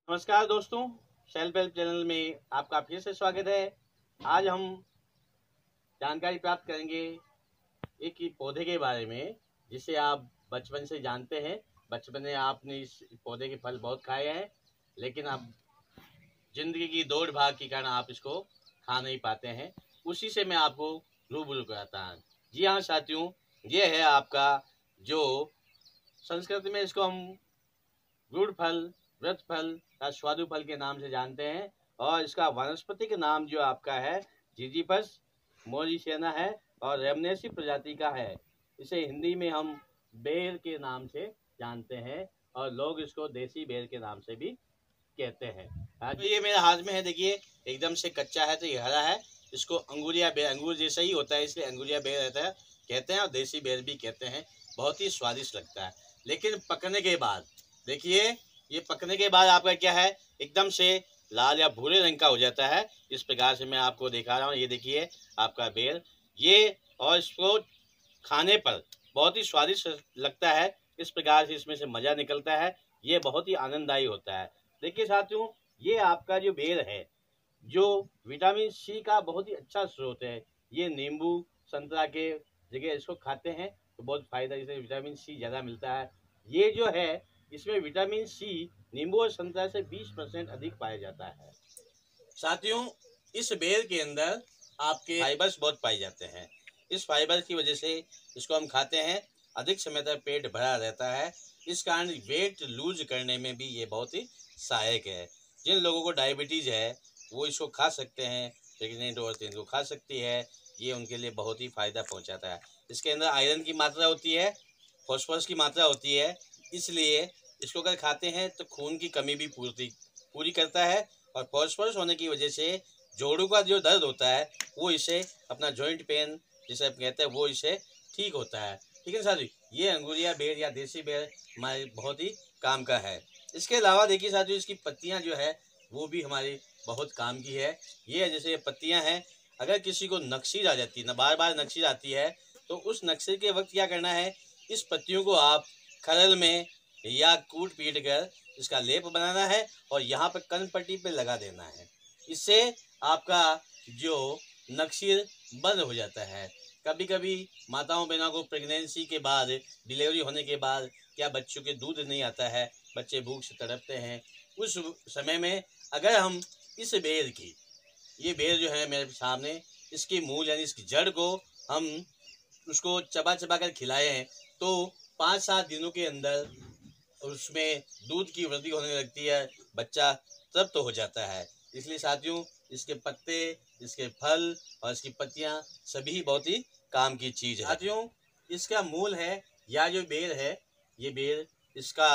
नमस्कार दोस्तों, self help channel में आपका फिर से स्वागत है। आज हम जानकारी प्राप्त करेंगे एक ही पौधे के बारे में जिसे आप बचपन से जानते हैं। बचपन में आपने इस पौधे के फल बहुत खाए हैं, लेकिन अब जिंदगी की दौड़ भाग के कारण आप इसको खा नहीं पाते हैं। उसी से मैं आपको रूबरू कराता हूँ। जी हाँ साथियों, ये है आपका जो संस्कृत में इसको हम गुड़ फल, व्रत फल या स्वादु फल के नाम से जानते हैं। और इसका वनस्पतिक नाम जो आपका है जिजीपस मोरिसेना है और रेमनेसी प्रजाति का है। इसे हिंदी में हम बेर के नाम से जानते हैं और लोग इसको देसी बेर के नाम से भी कहते हैं। तो ये मेरे हाथ में है, देखिए एकदम से कच्चा है तो ये हरा है। इसको अंगूरिया बेर, अंगूर जैसा ही होता है इसलिए अंगूरिया बेर रहता है कहते हैं, और देसी बेर भी कहते हैं। बहुत ही स्वादिष्ट लगता है। लेकिन पकने के बाद देखिए, ये पकने के बाद आपका क्या है, एकदम से लाल या भूरे रंग का हो जाता है। इस प्रकार से मैं आपको दिखा रहा हूँ। ये देखिए आपका बेर ये, और इसको खाने पर बहुत ही स्वादिष्ट लगता है। इस प्रकार से इसमें से मजा निकलता है। ये बहुत ही आनंददायी होता है। देखिए साथियों, ये आपका जो बेर है जो विटामिन सी का बहुत ही अच्छा स्रोत है। ये नींबू संतरा के जगह इसको खाते हैं तो बहुत फायदा, इससे विटामिन सी ज़्यादा मिलता है। ये जो है इसमें विटामिन सी नींबू और संतरा से 20% अधिक पाया जाता है। साथियों, इस बेर के अंदर आपके फाइबर्स बहुत पाए जाते हैं। इस फाइबर की वजह से इसको हम खाते हैं, अधिक समय तक पेट भरा रहता है। इस कारण वेट लूज करने में भी ये बहुत ही सहायक है। जिन लोगों को डायबिटीज़ है वो इसको खा सकते हैं, प्रेग्नेंट औरतें इनको खा सकती है। ये उनके लिए बहुत ही फ़ायदा पहुंचाता है। इसके अंदर आयरन की मात्रा होती है, फॉस्फोरस की मात्रा होती है, इसलिए इसको अगर खाते हैं तो खून की कमी भी पूरी करता है। और फॉस्फोरस होने की वजह से जोड़ों का जो दर्द होता है वो इसे, अपना जॉइंट पेन जिसे आप कहते हैं, वो इसे ठीक होता है। ठीक है साथियों, ये अंगूरिया बेर या देसी बेर हमारे बहुत ही काम का है। इसके अलावा देखिए साथियों, इसकी पत्तियां जो है वो भी हमारी बहुत काम की है। ये जैसे पत्तियां हैं, अगर किसी को नक्सीर आ जाती है ना, बार बार नक्सीर आती है, तो उस नक्सीर के वक्त क्या करना है, इस पत्तियों को आप खरल में या कूट पीट कर इसका लेप बनाना है और यहाँ पर कनपट्टी पे लगा देना है। इससे आपका जो नक्सीर बंद हो जाता है। कभी कभी माताओं बहनों को प्रेगनेंसी के बाद, डिलीवरी होने के बाद क्या बच्चों के दूध नहीं आता है, बच्चे भूख से तड़पते हैं, उस समय में अगर हम इस बेर की, ये बेर जो है मेरे सामने, इसकी मूल यानी इसकी जड़ को हम उसको चबा चबा कर खिलाए हैं तो 5-7 दिनों के अंदर उसमें दूध की वृद्धि होने लगती है, बच्चा तृप्त हो जाता है। इसलिए साथियों, इसके पत्ते, इसके फल और इसकी पत्तियां सभी बहुत ही काम की चीज़ है। साथियों, इसका मूल है या जो बेर है, ये बेर, इसका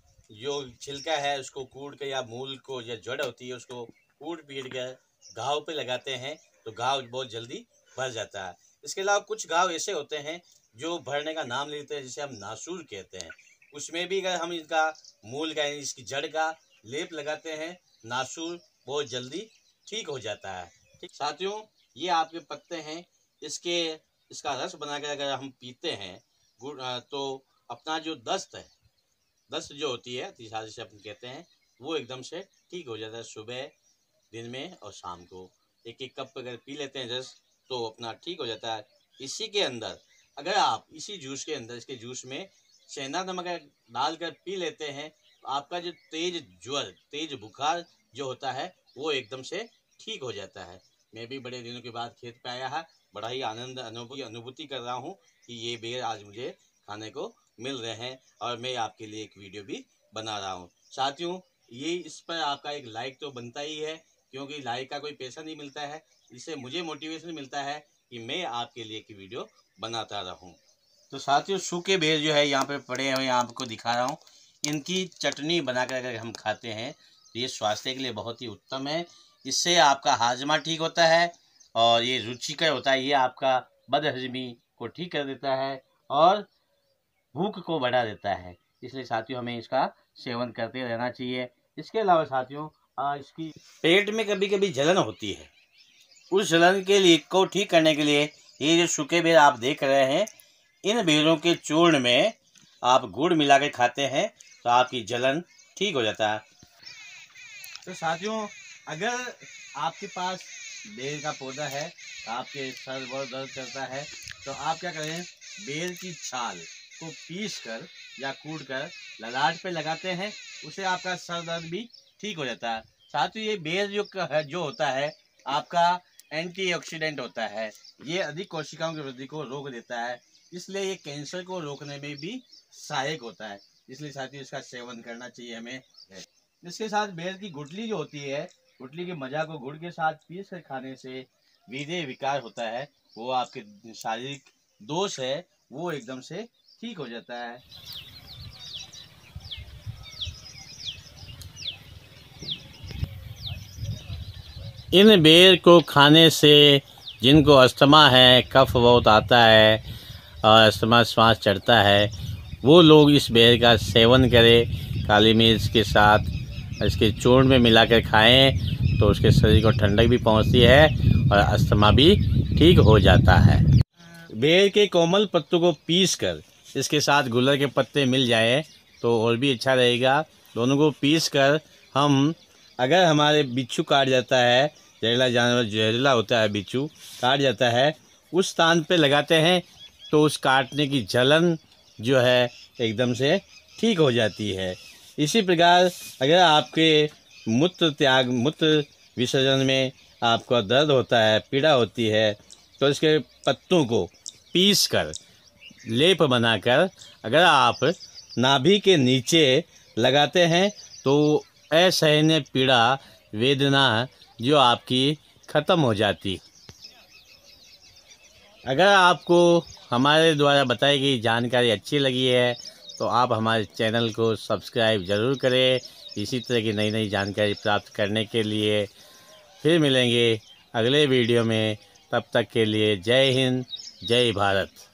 जो छिलका है उसको कूट कर, या मूल को या जड़ होती है उसको कूट पीट कर घाव पे लगाते हैं तो घाव बहुत जल्दी भर जाता है। इसके अलावा कुछ घाव ऐसे होते हैं जो भरने का नाम लेते हैं, जिसे हम नासूर कहते हैं। उसमें भी अगर हम इसका मूल का, इसकी जड़ का लेप लगाते हैं, नासूर बहुत जल्दी ठीक हो जाता है। ठीक साथियों, ये आपके पत्ते हैं, इसका रस बनाकर अगर हम पीते हैं गुड़, तो अपना जो दस्त है, दस्त जो होती है अतिसार जिसे अपन कहते हैं, वो एकदम से ठीक हो जाता है। सुबह, दिन में और शाम को 1-1 कप अगर पी लेते हैं रस तो अपना ठीक हो जाता है। इसी के अंदर अगर आप इसी जूस के अंदर, इसके जूस में सेंधा नमक डालकर पी लेते हैं तो आपका जो तेज ज्वर, तेज बुखार जो होता है वो एकदम से ठीक हो जाता है। मैं भी बड़े दिनों के बाद खेत पे आया है, बड़ा ही आनंद अनुभूति कर रहा हूँ कि ये बेर आज मुझे खाने को मिल रहे हैं और मैं आपके लिए एक वीडियो भी बना रहा हूँ। साथियों, ये इस पर आपका एक लाइक तो बनता ही है, क्योंकि लाइक का कोई पैसा नहीं मिलता है। इससे मुझे मोटिवेशन मिलता है कि मैं आपके लिए एक वीडियो बनाता रहूँ। तो साथियों, सूखे बेर जो है यहाँ पे पड़े हुए आपको दिखा रहा हूँ। इनकी चटनी बनाकर अगर हम खाते हैं तो ये स्वास्थ्य के लिए बहुत ही उत्तम है। इससे आपका हाजमा ठीक होता है और ये रुचिकर होता है। ये आपका बदहजमी को ठीक कर देता है और भूख को बढ़ा देता है। इसलिए साथियों, हमें इसका सेवन करते रहना चाहिए। इसके अलावा साथियों, इसकी पेट में कभी कभी जलन होती है, उस जलन के लिए को ठीक करने के लिए ये जो सूखे बेर आप देख रहे हैं, इन बेरों के चूर्ण में आप गुड़ मिला के खाते हैं तो आपकी जलन ठीक हो जाता है। तो साथियों, अगर आपके पास बेर का पौधा है, आपके सर बहुत दर्द करता है, तो आप क्या करें, बेर की छाल को पीस कर या कूट कर ललाट पे लगाते हैं, उससे आपका सर दर्द भी ठीक हो जाता है। साथियों, ये बेर जो होता है आपका एंटीऑक्सीडेंट होता है, ये अधिक कोशिकाओं की वृद्धि को रोक देता है, इसलिए ये कैंसर को रोकने में भी सहायक होता है। इसलिए साथियों, इसका सेवन करना चाहिए हमें। इसके साथ बेर की गुठली जो होती है, गुठली की मजा को गुड़ के साथ पीस कर खाने से वीर्य विकार होता है, वो आपके शारीरिक दोष है वो एकदम से ठीक हो जाता है। इन बेर को खाने से जिनको अस्थमा है, कफ बहुत आता है और अस्थमा श्वास चढ़ता है, वो लोग इस बेर का सेवन करें। काली मिर्च के साथ इसके चूर्ण में मिलाकर खाएं तो उसके शरीर को ठंडक भी पहुंचती है और अस्थमा भी ठीक हो जाता है। बेर के कोमल पत्तों को पीस कर इसके साथ गुलर के पत्ते मिल जाए तो और भी अच्छा रहेगा। दोनों को पीस कर हम, अगर हमारे बिच्छू काट जाता है, जहरीला जानवर जहरीला होता है, बिच्छू काट जाता है, उस स्थान पे लगाते हैं तो उस काटने की जलन जो है एकदम से ठीक हो जाती है। इसी प्रकार अगर आपके मूत्र विसर्जन में आपका दर्द होता है, पीड़ा होती है, तो इसके पत्तों को पीस कर लेप बनाकर अगर आप नाभि के नीचे लगाते हैं तो असहनीय पीड़ा वेदना जो आपकी ख़त्म हो जाती। अगर आपको हमारे द्वारा बताई गई जानकारी अच्छी लगी है तो आप हमारे चैनल को सब्सक्राइब ज़रूर करें, इसी तरह की नई नई जानकारी प्राप्त करने के लिए। फिर मिलेंगे अगले वीडियो में, तब तक के लिए जय हिंद, जय भारत।